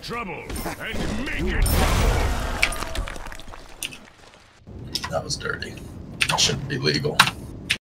trouble and make it. That was dirty. It shouldn't be legal.